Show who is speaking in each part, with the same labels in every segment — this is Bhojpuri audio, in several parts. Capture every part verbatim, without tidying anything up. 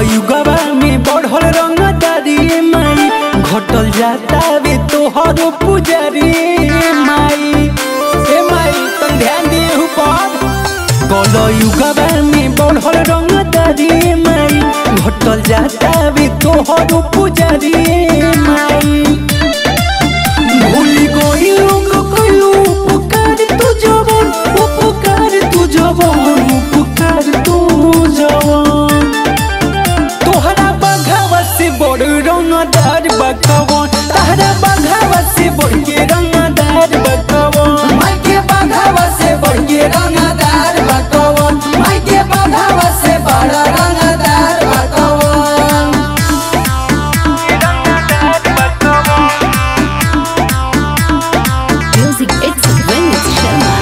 Speaker 1: युगवा में बढ़ल रंगदारी माई घटल जाता वे तोहर पुजारी माई ए माई तुम ध्यान दिए ऊपर कल युगवा में बढ़ल रंगदारी माई घटल जाता वे तोहर पुजारी माई भूल गई लोग कइलू पुकार तू जवान पुकार तू जवान पुकार तू जवान तोहरा बघावा से बड़ रंगदार बकवान तोहरा बघावा से बढ़ के रंगदार बकवान
Speaker 2: माई के बघावा से बढ़ के रंगदार बकवान माई के बघावा से बड़ा रंगदार बकवान
Speaker 3: Music it's Vinit Sharma.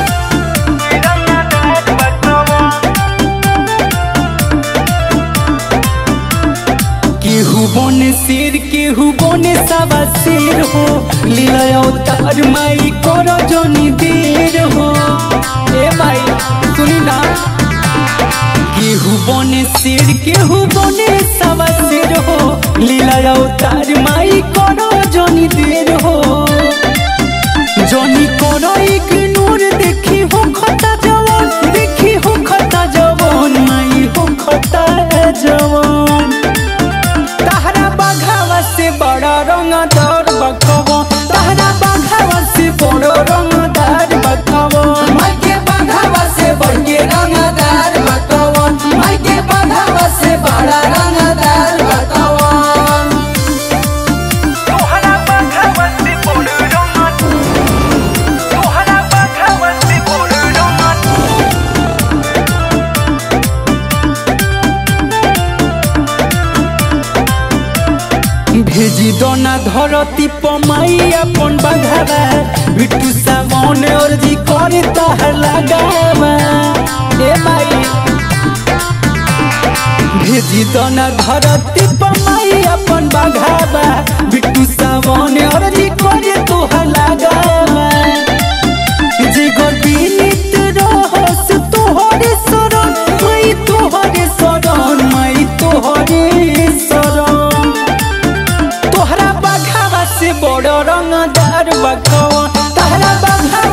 Speaker 1: केहू बने शेर केहू बने सवा शेर हो लीला अवतार माई कर जनी देर हो ए माई सुनी ना केहू बने शेर केहू बने सवा शेर हो लीला अवतार माई कर जनी देर हो जनी कर इग्नोर देखी हो खता जवान देखी हो खता जवान माई हो खता जवान तहरा बघावा से बड़ा रंगदार बकवान तहरा बघावा से बड़ा रंगदार बकवान
Speaker 2: माई के बघावा से बढ़ के रंगदार बकवान माई के बघावा से बड़ा रंगदार बकवान
Speaker 1: तोहरा बघावा से बड़ा रंगदार तोहरा बघावा से बड़ा रंगदार भेजी दोना धरती पमाई अपन बघावा बिट्टू सावन और जी करे तहर लगावा ए माई भेजी दोना धरती पमाई अपन बघावा बिट्टू सावन और जी करे तोहर लगावा जिगर बिनित रहस तोहरे शरण माई तोहरे शरण माई तोहरे शरण तोहरा बघावा से बड़ रंगदार बकवान तोहरा बघावा